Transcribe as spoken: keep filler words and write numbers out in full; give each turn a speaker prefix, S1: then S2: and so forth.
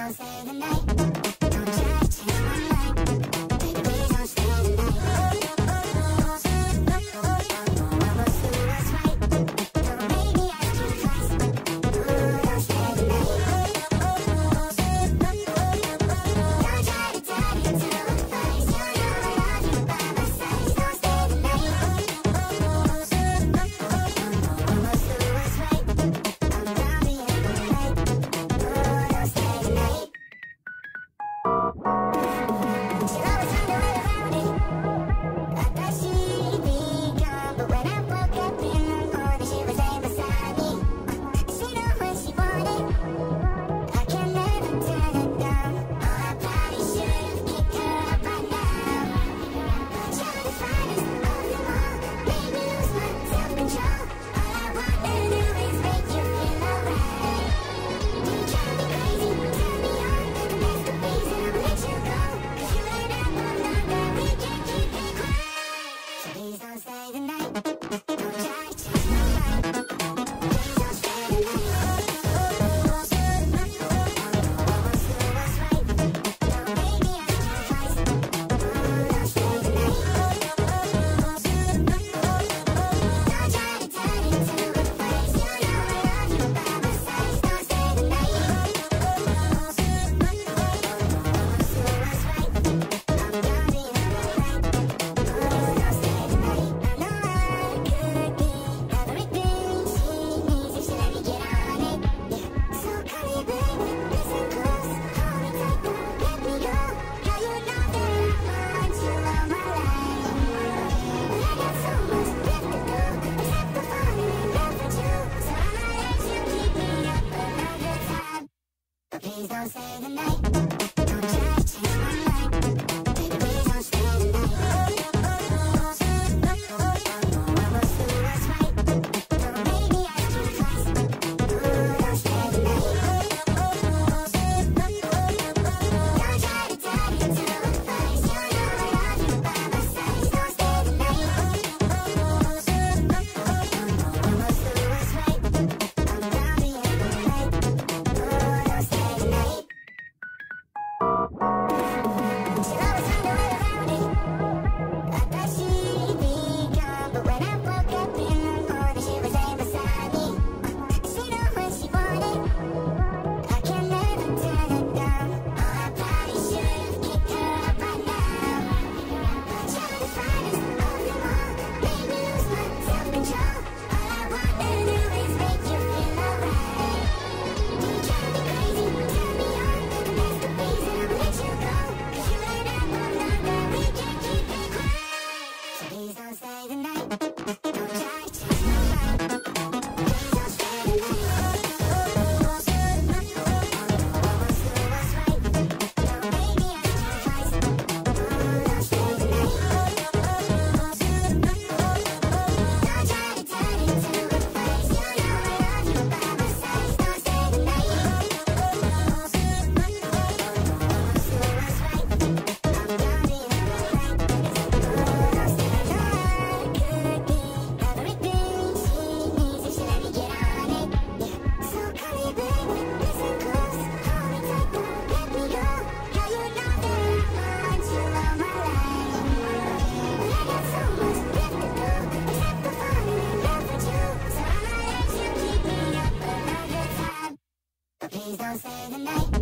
S1: don't stay the night. Don't try to change my mind. Baby, please don't stay the night. Almost do what's right. Don't make me ask you twice. Ooh, don't stay the night. Don't try to tell you to a face. You know I love you by my side. Don't stay the night. Almost do what's right. I'm down the end of the night. Ooh, don't stay the night. She'll always find a way around it. I thought she'd be gone, but when I woke up in the morning, she was laying beside me. She knew what she wanted. I can never turn her down. Oh, I probably should've kicked her out by now. You're the finest of them all. Made me lose my self-control. All I wanna do is make you feel alright. You drive me crazy, turn me on. The best of things, and I'll let you go. 'Cause you and I both know that we can't keep it quiet. So please don't stay the night. Don't try to change my mind. Please don't stay the night. Almost do what's right. Don't make me ask you twice. Ooh, don't stay the night. Almost do don't try to tell you to a face. You know I love you by my side. Don't stay the night. Almost do what's right. I'm down the end of the night. Ooh, don't stay the night. I know I could be everything she needs if she let me get on it. Yeah, so call me baby, listen close, hold me tight, don't let me go. Yeah, you know that I want you all my life. But I got so much left to do, except for falling in love with you. So I'ma let you keep me up another time. But please don't stay the night. Don't try to change my mind. Baby, please don't stay the night. Almost do what's right. Don't make me ask you twice. Ooh, don't stay the night. Almost don't try to tell you to a face. You know I love you by my side. Don't stay the night. Almost do what's right. I'm down the end of the night. Ooh, don't stay the night. She'll always find a way around it. I thought she'd be gone, but when I woke up in the morning, she was laying beside me. She knew what she wanted. I can never turn her down. Oh, I probably should've kicked her out by now. You're the finest of them all. Made me lose my self-control. All I wanna do is make you feel alright. You drive me crazy, turn me on. The best of things, and I'll let you go. 'Cause you and I both know that we can't keep it quiet. So please don't stay the night. Don't try to change my mind. Please don't stay the night. Almost do what's right. Don't make me ask you twice. Ooh, don't stay the night. Almost do don't try to tell you to a face. You know I love you by my side. Don't stay the night. Almost do what's right. I'm down the end of the night. Ooh, don't stay the night. Could be everything she needs if she let me get on it. Yeah, so call me baby, listen close, hold me tight, don't let me go. Yeah, you know that I want you all my life. But I got so much left to do, except for falling in love with you. So I'ma let you keep me up another time. But please don't stay the night.